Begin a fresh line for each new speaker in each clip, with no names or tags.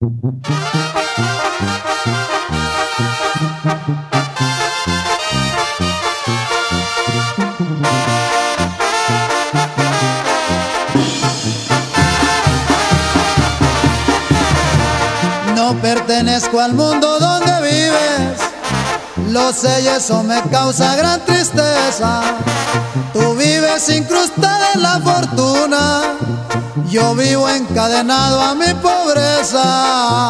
No pertenezco al mundo donde vives, lo sé y eso me causa gran tristeza. Tú vives incrustada en la fortuna, yo vivo encadenado a mi pobreza.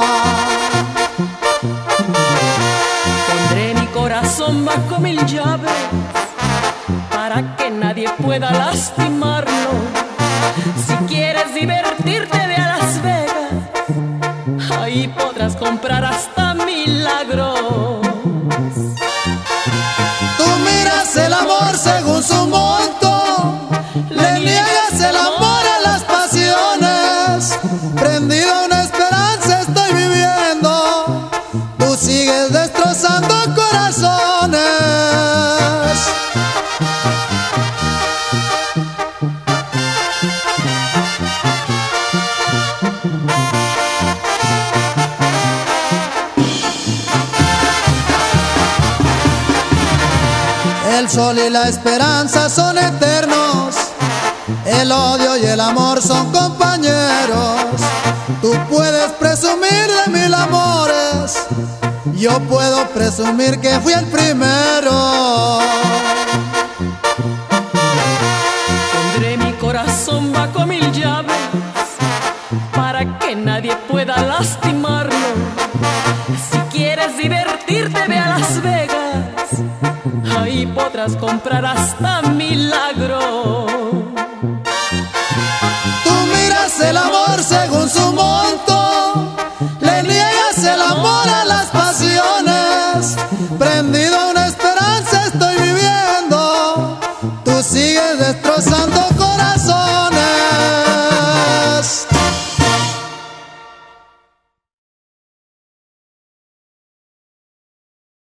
Pondré mi corazón bajo 1000 llaves para que nadie pueda lastimarlo. Si quieres divertirte, ve a Las Vegas, ahí podrás comprar hasta milagros.
Tú miras el amor según su monto, le niegas el amor a las pasiones. Prendido a una esperanza estoy viviendo, tú sigues destrozando corazones. El sol y la esperanza son eternos, el odio y el amor son compañeros. Tú puedes presumir de 1000 amores, yo puedo presumir que fui el primero.
Pondré mi corazón bajo 1000 llaves para que nadie pueda lastimarlo. Si quieres divertirte, ve a Las Vegas, ahí podrás comprar hasta milagros.
Tú miras el amor según su monto, le niegas el amor a las pasiones. Prendido a una esperanza estoy viviendo, tú sigues destrozando corazones.